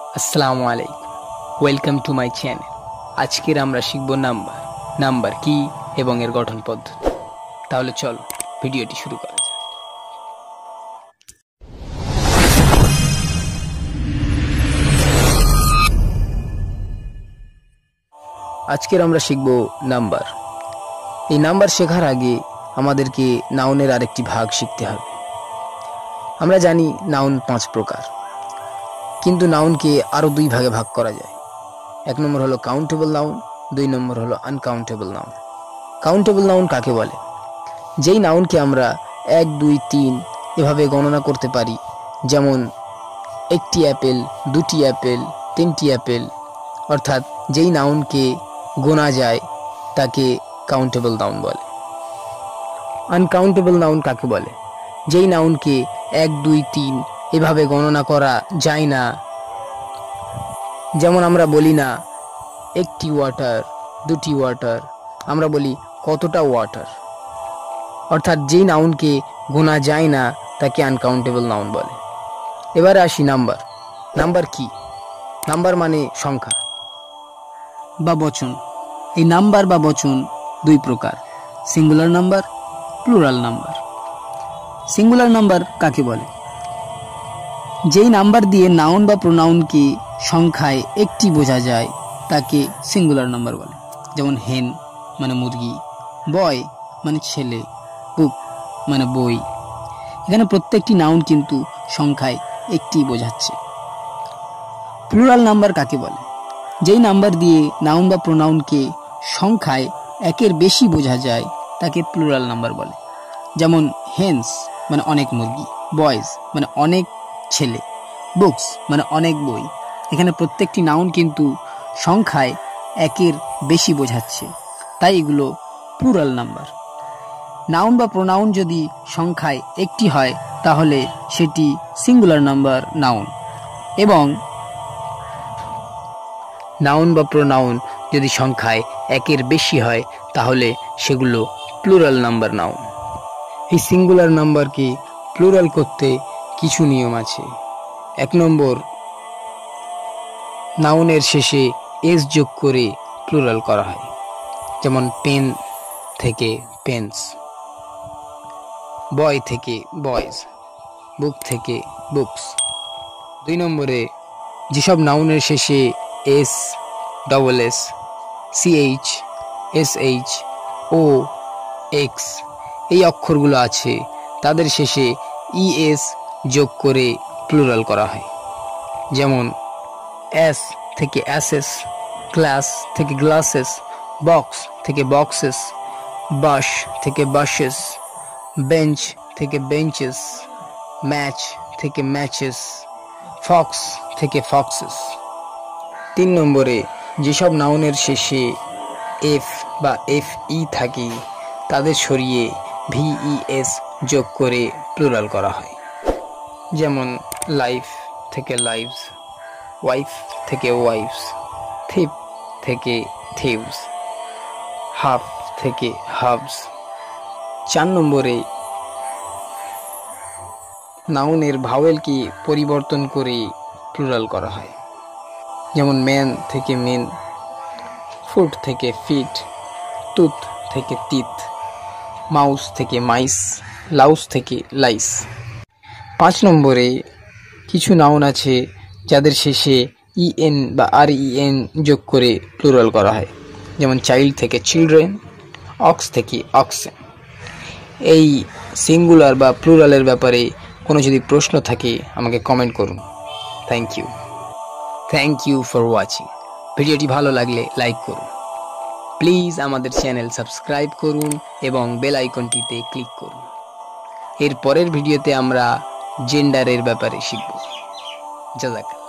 আসসালামু আলাইকুম, welcome to my channel. আজকের আমরা শিখব নাম্বার কি এবং এর গঠন পদ্ধতি। তাহলে চলো ভিডিওটি শুরু করা যাক। আজকের আমরা শিখব নাম্বার। এই নাম্বার শেখার আগে আমাদেরকে নাউনের আরেকটি ভাগ শিখতে হবে। আমরা জানি নাউন 5 প্রকার, কিন্তু নাউনকে আরও 2 ভাগে ভাগ করা যায়। 1 নম্বর হলো কাউন্টেবল নাউন, 2 নম্বর হলো আনকাউন্টেবল নাউন। কাউন্টেবল নাউন কাকে বলে? যেই নাউনকে আমরা 1, 2, 3 এভাবে গণনা করতে পারি, যেমন 1টি অ্যাপেল, 2টি অ্যাপেল, 3টি অ্যাপেল, অর্থাৎ যেই নাউনকে গোনা যায় তাকে কাউন্টেবল নাউন বলে। আনকাউন্টেবল নাউন কাকে বলে? যেই নাউনকে 1, 2, 3 এভাবে গণনা করা যায় না। যেমন আমরা বলি না 1টি ওয়াটার, 2টি ওয়াটার, আমরা বলি কতটা ওয়াটার। অর্থাৎ যেই নাউনকে গোনা যায় না তাকে আনকাউন্টেবল নাউন বলে। এবারে আসি নাম্বার। নাম্বার কি? নাম্বার মানে সংখ্যা বা বচন। এই নাম্বার বা বচন 2 প্রকার, singular number, plural number. Singular number কাকে বলে? যেই নাম্বার দিয়ে নাউন বা প্রোনাউনকে সংখ্যায় একটি বোঝা যায় তাকে সিঙ্গুলার নাম্বার বলে। যেমন হেন মানে মুরগি, বয় মানে ছেলে, বুক মানে বই। এখানে প্রত্যেকটি নাউন কিন্তু সংখ্যায় একটি বোঝাচ্ছে। প্লুরাল নাম্বার কাকে বলে? যেই নাম্বার দিয়ে নাউন বা প্রোনাউনকে সংখ্যায় 1-এর বেশি বোঝা যায় তাকে প্লুরাল নাম্বার বলে। যেমন হেন্স মানে অনেক মুরগি, বয়েজ মানে অনেক ছেলে, বুকস মানে অনেক বই। এখানে প্রত্যেকটি নাউন কিন্তু সংখ্যায় 1-এর বেশি বোঝাচ্ছে, তাই এগুলো প্লুরাল নাম্বার। নাউন বা প্রোনাউন যদি সংখ্যায় একটি হয় তাহলে সেটি সিঙ্গুলার নাম্বার নাউন, এবং নাউন বা প্রোনাউন যদি সংখ্যায় 1-এর বেশি হয় তাহলে সেগুলো প্লুরাল নাম্বার নাউন। এই সিঙ্গুলার নাম্বারকে প্লুরাল করতে কিছু নিয়ম আছে। 1 নম্বর, নাউনের শেষে এস যোগ করে প্লুরাল করা হয়। যেমন পেন থেকে পেন্স, বয় থেকে বয়েজ, বুক থেকে বুকস। 2 নম্বরে, যেসব নাউনের শেষে S, double S, CH, SH, O, X এই অক্ষরগুলো আছে তাদের শেষে ইএস যোগ করে প্লুরাল করা হয়। যেমন অ্যাস থেকে অ্যাসেস, গ্লাস থেকে গ্লাসেস, বক্স থেকে বক্সেস, বাশ থেকে বাশেস, বেঞ্চ থেকে বেঞ্চেস, ম্যাচ থেকে ম্যাচেস, ফক্স থেকে ফক্সেস। 3 নম্বরে, যেসব নাউনের শেষে এফ বা এফই থাকে তাদের সরিয়ে ভিইএস যোগ করে প্লুরাল করা হয়। যেমন লাইফ থেকে লাইভস, ওয়াইফ থেকে ওয়াইফস, থিপ থেকে থিভস, হাফ থেকে হাবস। 4 নম্বরে, নাউনের ভাওয়েলকে পরিবর্তন করে প্লুরাল করা হয়। যেমন ম্যান থেকে মেন, ফুট থেকে ফিট, টুথ থেকে তিত, মাউস থেকে মাইস, লাউস থেকে লাইস। 5 নম্বরে, কিছু নাউন আছে যাদের শেষে ইএন বা আরইএন যোগ করে প্লুরাল করা হয়। যেমন চাইল্ড থেকে চিলড্রেন, অক্স থেকে অক্সেন। এই সিঙ্গুলার বা প্লুরালের ব্যাপারে কোনো যদি প্রশ্ন থাকে আমাকে কমেন্ট করুন। Thank you for watching. ভিডিওটি ভালো লাগলে লাইক করুন। প্লিজ আমাদের চ্যানেল সাবস্ক্রাইব করুন এবং বেল আইকনটিতে ক্লিক করুন। এর পরের ভিডিওতে আমরা জেন্ডারের ব্যাপারে শিখব। জাযাকাল্লাহ।